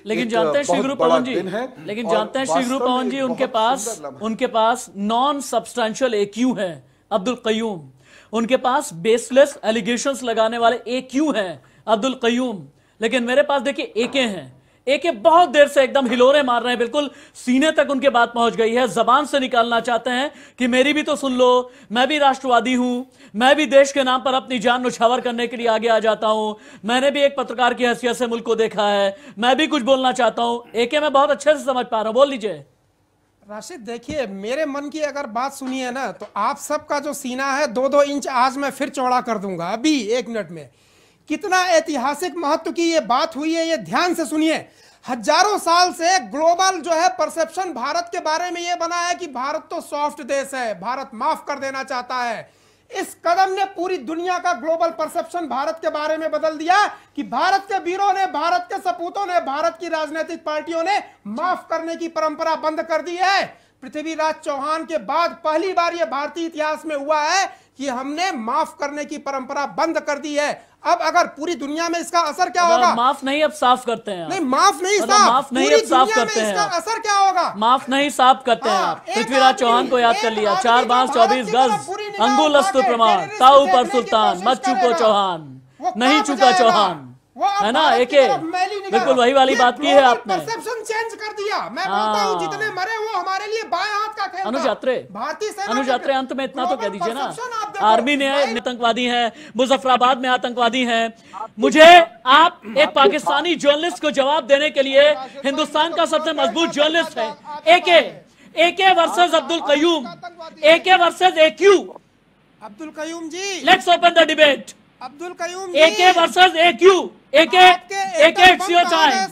लेकिन जानते हैं श्री गुरु पवन जी, लेकिन जानते हैं श्री गुरु पवन जी, उनके पास नॉन सब्सटेंशियल एक्यू है अब्दुल कयूम, उनके पास बेसलेस एलिगेशंस लगाने वाले एक्यू हैं अब्दुल कयूम, लेकिन मेरे पास देखिए एके हैं। एके बहुत देर से एकदम हिलोरे मार रहे हैं, बिल्कुल सीने तक उनके बात पहुंच गई है, जबान से निकालना चाहते हैं कि मेरी भी तो सुन लो, मैं भी राष्ट्रवादी हूं, मैं भी देश के नाम पर अपनी जान न्यौछावर करने के लिए आगे आ जाता हूं, मैंने भी एक पत्रकार की हैसियत से मुल्क को देखा है, मैं भी कुछ बोलना चाहता हूं। एके मैं बहुत अच्छे से समझ पा रहा हूं, बोल लीजिए। राशिद देखिए, मेरे मन की अगर बात सुनिए ना, तो आप सबका जो सीना है 2-2 इंच आज मैं फिर चौड़ा कर दूंगा अभी 1 मिनट में। कितना ऐतिहासिक महत्व की ये बात हुई है, ये ध्यान से सुनिए। हजारों साल से ग्लोबल जो है परसेप्शन भारत के बारे में ये बना है कि भारत तो सॉफ्ट देश है, भारत माफ कर देना चाहता है। इस कदम ने पूरी दुनिया का ग्लोबल परसेप्शन भारत के बारे में बदल दिया कि भारत के वीरों ने, भारत के सपूतों ने, भारत की राजनीतिक पार्टियों ने माफ करने की परंपरा बंद कर दी है। पृथ्वीराज चौहान के बाद पहली बार यह भारतीय इतिहास में हुआ है कि हमने माफ करने की परंपरा बंद कर दी है। अब अगर पूरी दुनिया में इसका असर क्या होगा? माफ नहीं, अब साफ करते हैं। नहीं, माफ नहीं, माफ नहीं, अब साफ करते हैं। इसका असर क्या होगा? माफ नहीं, साफ करते हैं आप। पृथ्वीराज चौहान को याद कर लिया, 4 बांस 24 गज, अंगुल अस्तु प्रमाण, ताऊ पर सुल्तान, मत चुको चौहान, नहीं चुका चौहान, है ना। एके बिल्कुल वही वाली बात की है आपने। परसेप्शन चेंज कर दिया। मैं बोलता हूं जितने मरे वो हमारे लिए बाएं हाथ का खेल था। अनुज यात्रे अंत में इतना तो कह दीजिए ना, आर्मी ने आतंकवादी हैं, मुजफ्फराबाद में आतंकवादी हैं। मुझे आप एक पाकिस्तानी जर्नलिस्ट को जवाब देने के लिए, हिंदुस्तान का सबसे मजबूत जर्नलिस्ट है AK versus Abdul Qayyum, AK versus AQ. Abdul Qayyum ji, let's open the debate. Abdul Qayyum ji, AK versus AQ, AK it's your time,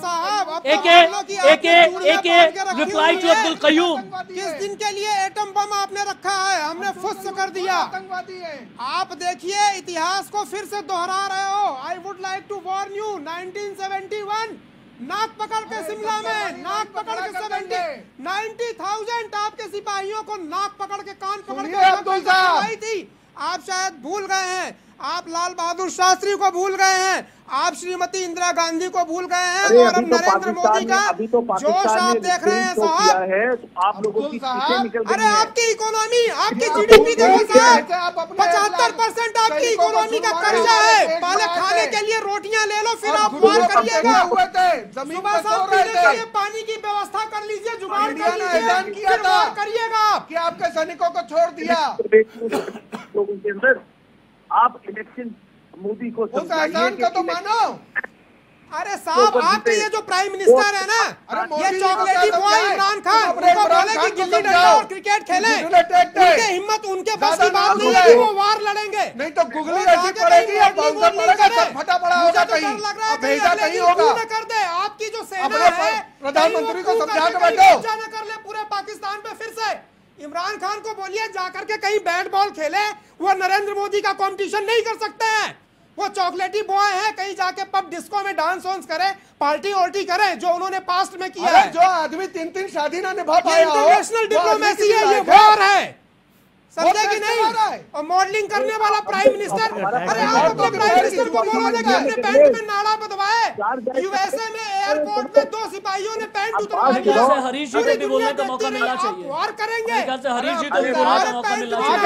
AK reply to Abdul Qayyum. किस दिन के लिए एटम बम आपने रखा है? हमने फुस कर दिया। आप देखिए, इतिहास को फिर से दोहरा रहे हो। I would like to warn you, 1971 नाक पकड़ के शिमला में, नाक पकड़ के 90,000 आपके सिपाहियों को नाक पकड़ के, कान पकड़ के आई थी। आप शायद भूल गए हैं, आप लाल बहादुर शास्त्री को भूल गए हैं, आप श्रीमती इंदिरा गांधी को भूल गए हैं, और अब नरेंद्र मोदी का जोश आप देख रहे हैं साहब। आप लोगों की सीटें निकल गई अरे आपकी इकोनॉमी, आपकी जीडीपी देखो साहब, 75% आपकी इकोनॉमी का कर्जा है। पहले खाने के लिए रोटियां ले लो, फिर आप वार करिएगा। सुबह शाम पीने के लिए पानी की व्यवस्था कर लीजिए, जुगाड़ कर लीजिए, फिर वार करिएगा। आपके सैनिकों को छोड़ दिया लोगों के अंदर। आप इलेक्शन मोदी को का तो मानो। अरे साहब, आपके ये जो प्राइम मिनिस्टर है ना, ये चॉकलेटी बॉय इमरान खान, उनको बोले कि गिल्ली डंडा और क्रिकेट खेलें, उनके हिम्मत, उनके बस की बात नहीं है कि वो वार लड़ेंगे। नहीं तो गुगली ऐसी पड़ेगी, बाउंसर पड़ेगा, सब फटा पड़ा होगा कहीं, भेजा कहीं होगा। कर दे आपकी जो सेना है, प्रधानमंत्री को समझा के बैठो, न कर ले पूरे पाकिस्तान पे। फिर से इमरान खान को बोलिए जाकर के कहीं बैट बॉल खेले, वो नरेंद्र मोदी का कंपटीशन नहीं कर सकते हैं। वो चॉकलेटी बॉय है, कहीं जाके पब डिस्को में डांस वांस करे, पार्टी वार्टी करे, जो उन्होंने पास्ट में किया है। जो आदमी 3-3 शादी ना निभा पाया हो, इंटरनेशनल डिप्लोमेसी है, ये वॉर है, समझे कि नहीं? और मॉडलिंग करने वाला प्राइम मिनिस्टर, अरे आप अपने प्राइम मिनिस्टर को बोलोगे कि अपने पैंट में नाड़ा बदवाए। यूएसए में एयरपोर्ट में 2 सिपाहियों ने पैंट उतरवा दिया। हरीश जी को भी बोलने का मौका मिलना चाहिए। वार करेंगे, हरीश जी को भी बोलने का मौका मिलना चाहिए।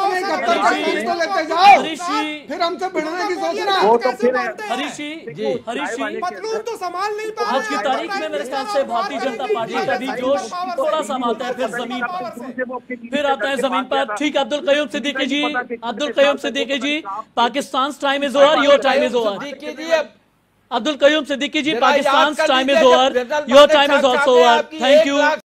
हरीश जी, फिर हमसे भिड़ने की सोचना। हरीश जी पतलून तो संभाल नहीं पा। आज की तारीख में मेरे ख्याल से भारतीय जनता पार्टी का भी जोश थोड़ा सा आता है, फिर जमीन पर, फिर आता है जमीन पर। ठीक, Abdul Qayyum Siddiqui ji, Pakistan time is over, your time is over. Abdul Qayyum Siddiqui ji, Pakistan time is over, your time is also over. Thank you.